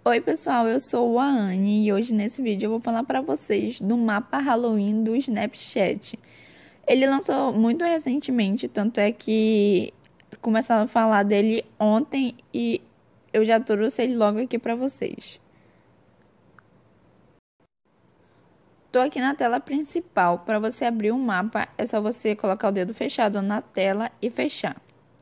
Oi pessoal, eu sou a Anne e hoje nesse vídeo eu vou falar para vocês do mapa Halloween do Snapchat. Ele lançou muito recentemente, tanto é que começaram a falar dele ontem e eu já trouxe ele logo aqui para vocês. Tô aqui na tela principal. Para você abrir o mapa, é só você colocar o dedo fechado na tela e fechar.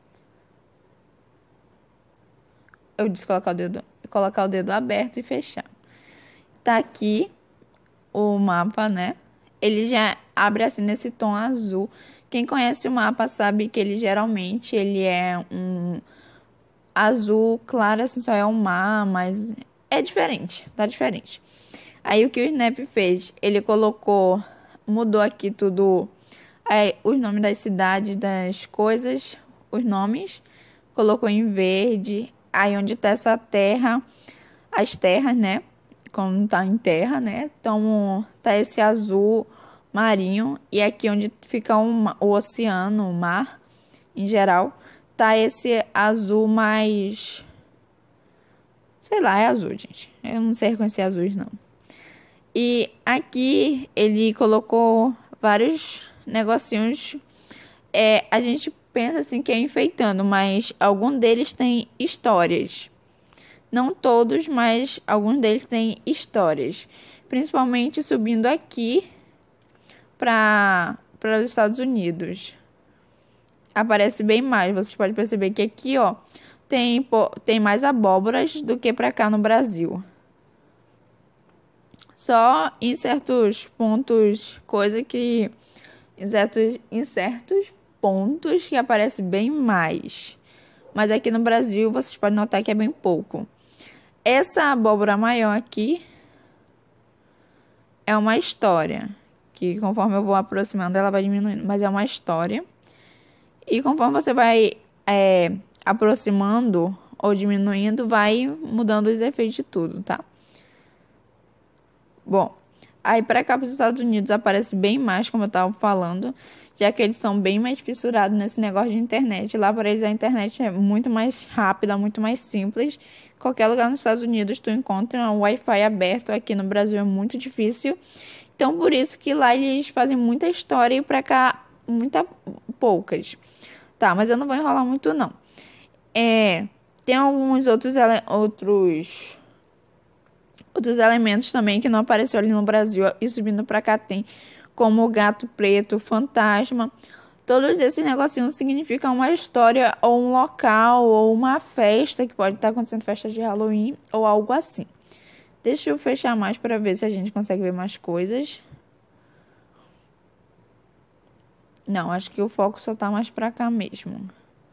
Eu disse colocar o dedo aberto e fechar. Tá aqui o mapa, né? Ele já abre assim nesse tom azul. Quem conhece o mapa sabe que ele geralmente ele é um azul claro, assim, só é um mar, mas é diferente, tá diferente. Aí o que o Snap fez? Ele mudou aqui tudo, os nomes das cidades, das coisas, os nomes, colocou em verde. Aí onde tá essa terra, as terras, né? Como tá em terra, né? Então tá esse azul marinho e aqui onde fica o oceano, o mar em geral, tá esse azul mais, sei lá, é azul, gente. Eu não sei reconhecer azuis não. E aqui ele colocou vários negocinhos. A gente pensa assim que é enfeitando, mas algum deles tem histórias. Não todos, mas alguns deles têm histórias. Principalmente subindo aqui para os Estados Unidos. Aparece bem mais. Vocês podem perceber que aqui, ó, tem mais abóboras do que para cá no Brasil. Só em certos pontos, em certos pontos que aparece bem mais. Mas aqui no Brasil vocês podem notar que é bem pouco. Essa abóbora maior aqui é uma história, que conforme eu vou aproximando ela vai diminuindo, mas é uma história. E conforme você vai aproximando ou diminuindo, vai mudando os efeitos de tudo, tá? Bom, aí para cá para os Estados Unidos aparece bem mais, como eu tava falando, já que eles são bem mais fissurados nesse negócio de internet. Lá para eles a internet é muito mais rápida, muito mais simples. Qualquer lugar nos Estados Unidos tu encontra um Wi-Fi aberto, aqui no Brasil é muito difícil. Então por isso que lá eles fazem muita história e para cá poucas. Tá, mas eu não vou enrolar muito não. Tem alguns outros elementos também que não apareceu ali no Brasil e subindo pra cá tem, como o gato preto, fantasma. Todos esses negocinhos significam uma história ou um local ou uma festa que pode estar acontecendo, festa de Halloween ou algo assim. Deixa eu fechar mais para ver se a gente consegue ver mais coisas. Não, acho que o foco só tá mais pra cá mesmo.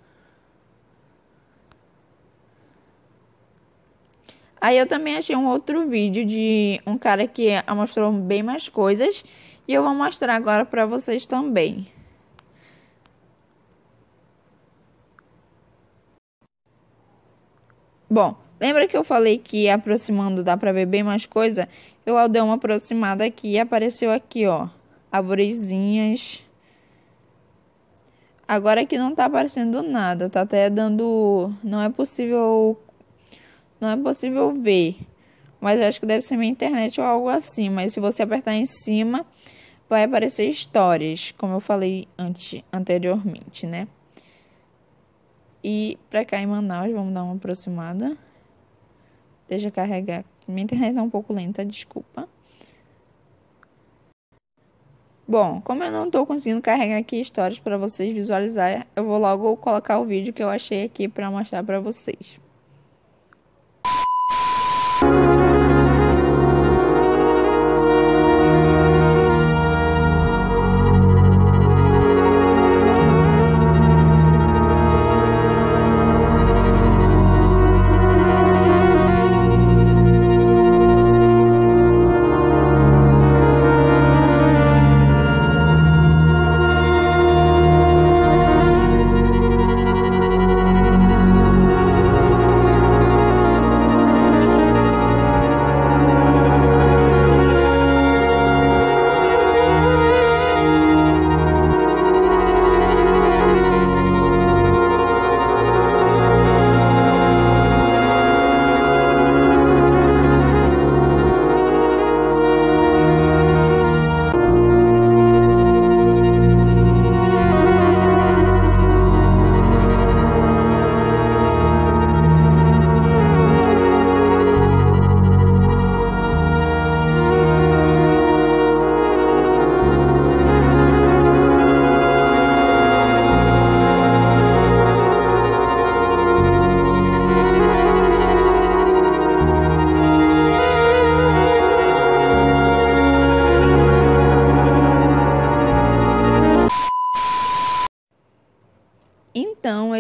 Aí eu também achei um outro vídeo de um cara que mostrou bem mais coisas. E eu vou mostrar agora pra vocês também. Bom, lembra que eu falei que aproximando dá pra ver bem mais coisa? Eu dei uma aproximada aqui e apareceu aqui, ó. Arvorezinhas. Agora aqui não tá aparecendo nada. Tá até dando... Não é possível ver. Mas eu acho que deve ser minha internet ou algo assim. Mas se você apertar em cima, vai aparecer histórias, como eu falei anteriormente, né? E pra cá em Manaus, vamos dar uma aproximada. Deixa eu carregar. Minha internet tá um pouco lenta, desculpa. Bom, como eu não tô conseguindo carregar aqui histórias pra vocês visualizar, eu vou logo colocar o vídeo que eu achei aqui pra mostrar pra vocês.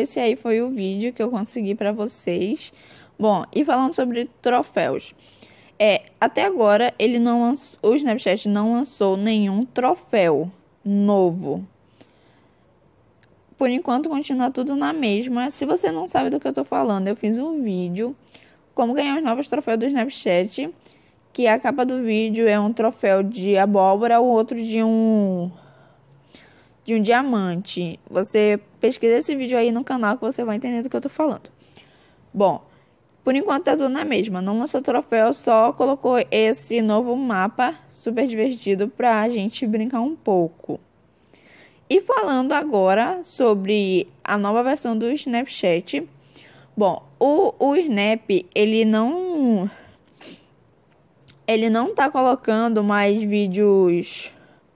esse aí foi o vídeo que eu consegui pra vocês. Bom, e falando sobre troféus. Até agora ele não lançou, o Snapchat não lançou nenhum troféu novo. Por enquanto continua tudo na mesma. Se você não sabe do que eu tô falando, eu fiz um vídeo como ganhar os novos troféus do Snapchat, que a capa do vídeo é um troféu de abóbora, o outro de um diamante. Você pesquisa esse vídeo aí no canal que você vai entender do que eu tô falando. Bom, por enquanto tá tudo na mesma. Não lançou troféu, só colocou esse novo mapa super divertido pra gente brincar um pouco. E falando agora sobre a nova versão do Snapchat. Bom, o Snap, ele não tá colocando mais vídeos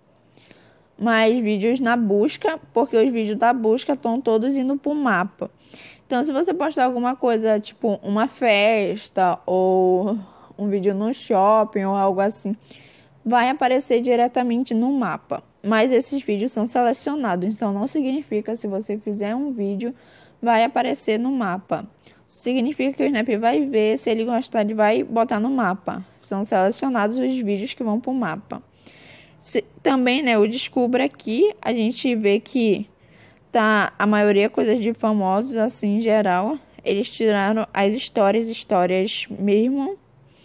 na busca, porque os vídeos da busca estão todos indo pro mapa. Então, se você postar alguma coisa, tipo uma festa ou um vídeo no shopping ou algo assim, vai aparecer diretamente no mapa. Mas esses vídeos são selecionados, então não significa se você fizer um vídeo, vai aparecer no mapa. Significa que o Snap vai ver, se ele gostar, ele vai botar no mapa. São selecionados os vídeos que vão para o mapa. Também, né, o Descubra aqui, a gente vê que tá a maioria coisas de famosos, assim, em geral. Eles tiraram as histórias mesmo.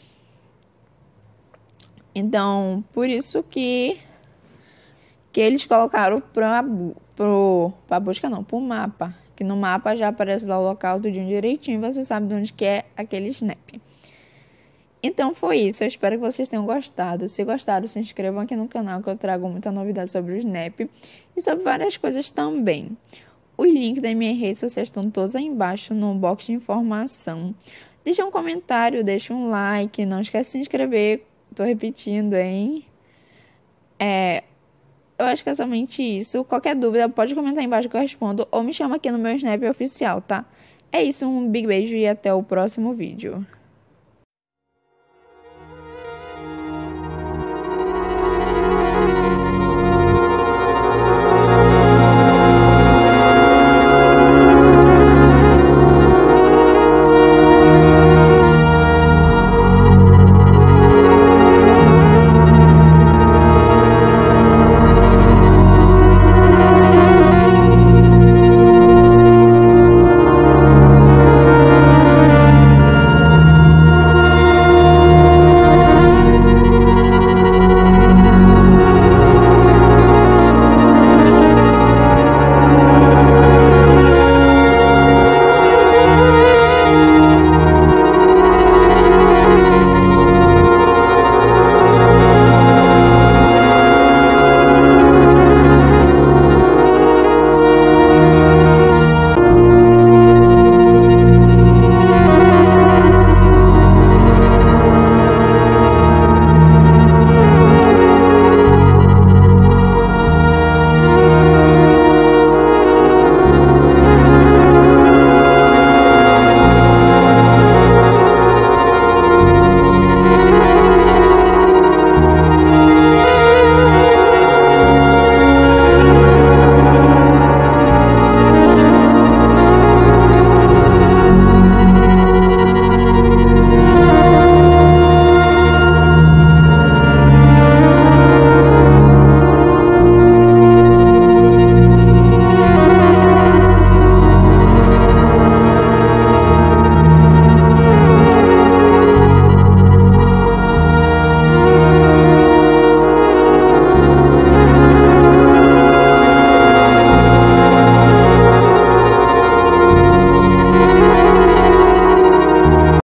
Então, por isso que eles colocaram pra busca não, pro mapa. Que no mapa já aparece lá o local tudinho direitinho, você sabe de onde que é aquele Snap. Então foi isso, eu espero que vocês tenham gostado. Se gostaram, se inscrevam aqui no canal que eu trago muita novidade sobre o Snap e sobre várias coisas também. Os links das minhas redes sociais estão todos aí embaixo no box de informação. Deixa um comentário, deixa um like, não esquece de se inscrever. Tô repetindo, hein? Eu acho que é somente isso. Qualquer dúvida, pode comentar aí embaixo que eu respondo ou me chama aqui no meu Snap oficial, tá? É isso, um big beijo e até o próximo vídeo.